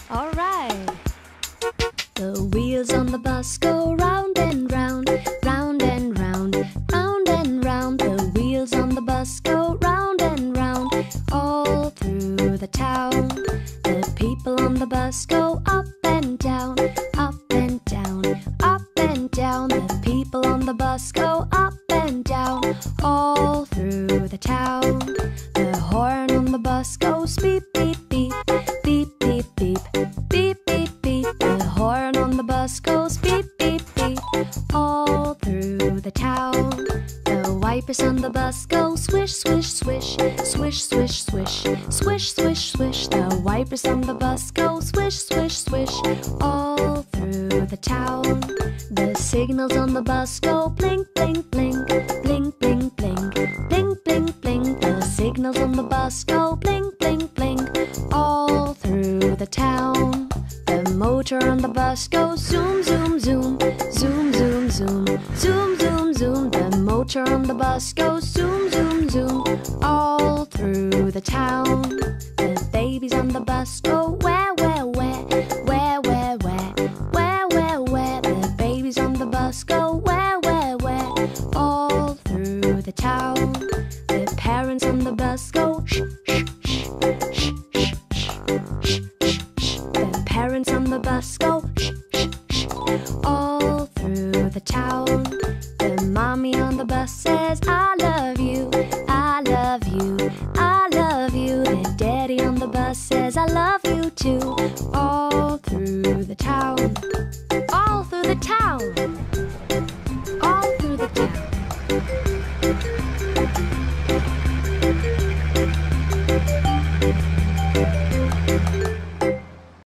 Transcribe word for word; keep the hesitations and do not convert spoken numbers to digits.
All right. The wheels on the bus go round and round, round and round, round and round. The wheels on the bus go round and round, all through the town. The people on the bus go up and down, up and down, up and down. The people on the bus go up and down, all through the town. The horn on the bus goes beep, beep, beep, beep, beep, beep, beep, beep, beep. The horn on the bus goes beep, beep, beep, all through the town. The wipers on the bus go swish, swish, swish, swish, swish, swish, swish, swish, swish. The wipers on the bus go swish, swish, swish, all through the town. The signals on the bus go blink, blink, blink, blink, blink, blink, blink, blink, blink. The signals on the bus go blink, blink, blink, all through the town. The motor on the bus goes zoom, zoom, zoom, zoom, zoom, zoom, zoom, zoom, zoom. The motor on the bus goes zoom, zoom, zoom, all through the town. The babies on the bus go where, where, where, where, where, where, where, where, where. The babies on the bus go where, where, where, all through the town. The parents on the bus go shh, shh, shh, shh, shh, shh, shh, shh. The parents on the bus go shh, shh, shh, all through the town. The mommy on the bus says, I love you, I love you, I love you. The daddy on the bus says, I love you too, all through the town.